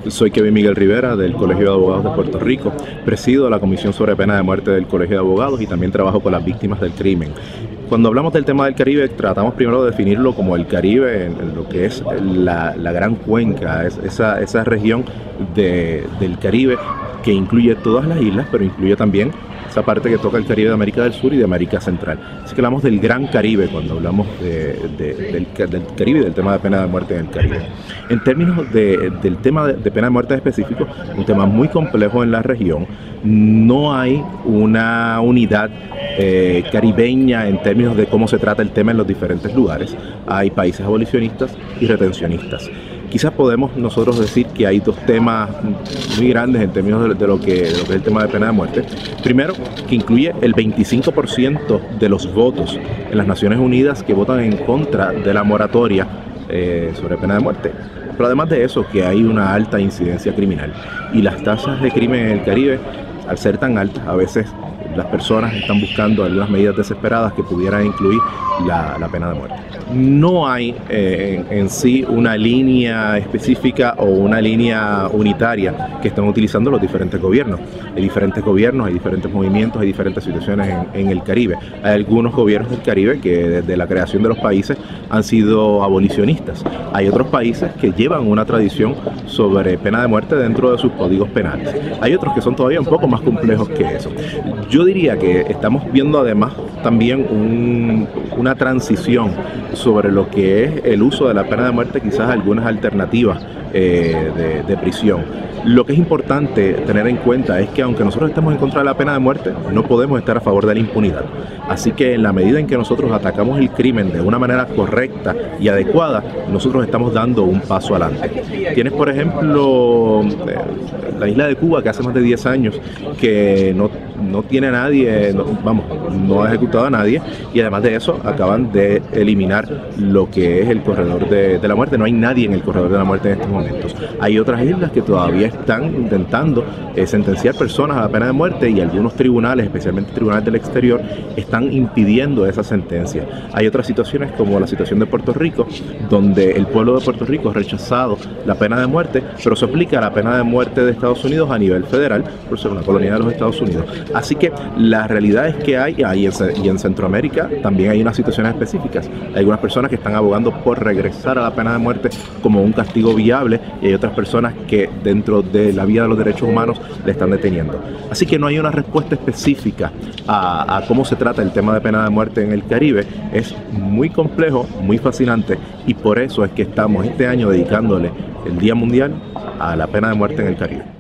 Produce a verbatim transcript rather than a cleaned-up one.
Soy Kevin Miguel Rivera del Colegio de Abogados de Puerto Rico, presido la Comisión sobre Pena de Muerte del Colegio de Abogados y también trabajo con las víctimas del crimen. Cuando hablamos del tema del Caribe, tratamos primero de definirlo como el Caribe, en lo que es la, la gran cuenca, es esa, esa región de, del Caribe que incluye todas las islas, pero incluye también esa parte que toca el Caribe de América del Sur y de América Central. Así que hablamos del Gran Caribe cuando hablamos de, de, del, del Caribe y del tema de pena de muerte en el Caribe. En términos de, del tema de, de pena de muerte específico, un tema muy complejo en la región. No hay una unidad eh, caribeña en términos de cómo se trata el tema en los diferentes lugares. Hay países abolicionistas y retencionistas. Quizás podemos nosotros decir que hay dos temas muy grandes en términos de, de, lo que, de lo que es el tema de pena de muerte. Primero, que incluye el veinticinco por ciento de los votos en las Naciones Unidas que votan en contra de la moratoria eh, sobre pena de muerte. Pero además de eso, que hay una alta incidencia criminal. Y las tasas de crimen en el Caribe, al ser tan altas, a veces las personas están buscando algunas medidas desesperadas que pudieran incluir la, la pena de muerte. No hay eh, en, en sí una línea específica o una línea unitaria que estén utilizando los diferentes gobiernos. Hay diferentes gobiernos, hay diferentes movimientos, hay diferentes situaciones en, en el Caribe. Hay algunos gobiernos del Caribe que desde la creación de los países han sido abolicionistas. Hay otros países que llevan una tradición sobre pena de muerte dentro de sus códigos penales. Hay otros que son todavía un poco más complejos que eso. Yo diría que estamos viendo además también un, una transición sobre lo que es el uso de la pena de muerte, quizás algunas alternativas eh, de, de prisión. Lo que es importante tener en cuenta es que aunque nosotros estemos en contra de la pena de muerte, no podemos estar a favor de la impunidad. Así que en la medida en que nosotros atacamos el crimen de una manera correcta y adecuada, nosotros estamos dando un paso adelante. Tienes, por ejemplo, eh, la isla de Cuba, que hace más de diez años que no, no tiene a nadie, no, vamos, no ha ejecutado a nadie, y además de eso acaban de eliminar lo que es el corredor de, de la muerte. No hay nadie en el corredor de la muerte en estos momentos. Hay otras islas que todavía están intentando eh, sentenciar personas a la pena de muerte, y algunos tribunales, especialmente tribunales del exterior, están impidiendo esa sentencia. Hay otras situaciones como la situación de Puerto Rico, donde el pueblo de Puerto Rico ha rechazado la pena de muerte, pero se aplica la pena de muerte de Estados Unidos a nivel federal por ser una colonia de los Estados Unidos. Así que la realidad es que hay, hay y en Centroamérica también hay unas situaciones específicas. Hay algunas personas que están abogando por regresar a la pena de muerte como un castigo viable, y hay otras personas que dentro de la vía de los derechos humanos le están deteniendo. Así que no hay una respuesta específica a, a cómo se trata el tema de pena de muerte en el Caribe. Es muy complejo, muy fascinante, y por eso es que estamos este año dedicándole el Día Mundial a la pena de muerte en el Caribe.